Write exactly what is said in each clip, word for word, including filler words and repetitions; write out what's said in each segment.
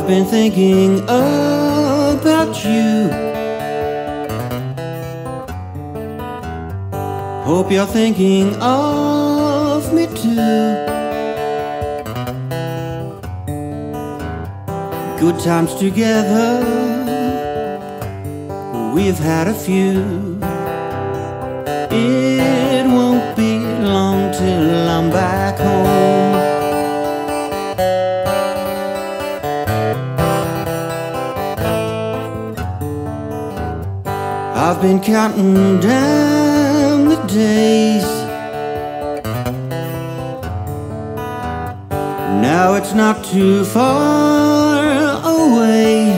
I've been thinking about you. Hope you're thinking of me too. Good times together, we've had a few. It won't be long till I'm back home. I've been counting down the days. Now it's not too far away.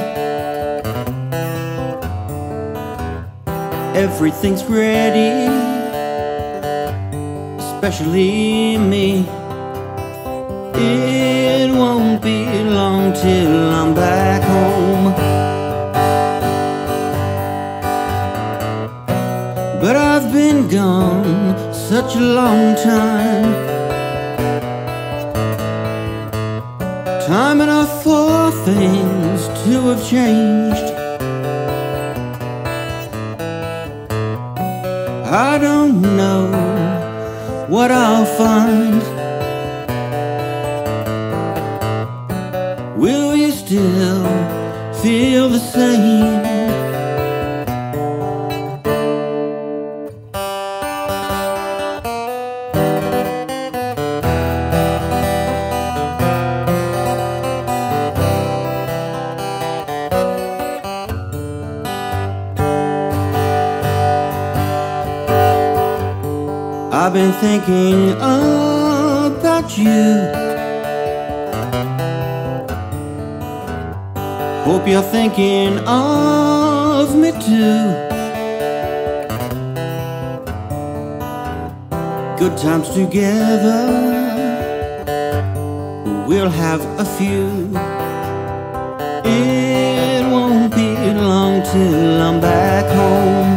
Everything's ready, especially me. It won't be long till I'm back home. But I've been gone such a long time, time enough for things to have changed. I don't know what I'll find. Will you still feel the same? I've been thinking about you. Hope you're thinking of me too. Good times together, we'll have a few. It won't be long till I'm back home.